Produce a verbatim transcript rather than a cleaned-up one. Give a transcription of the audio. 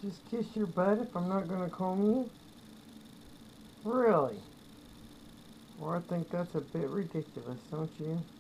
Just kiss your butt if I'm not going to comb you? Really? Well, I think that's a bit ridiculous, don't you?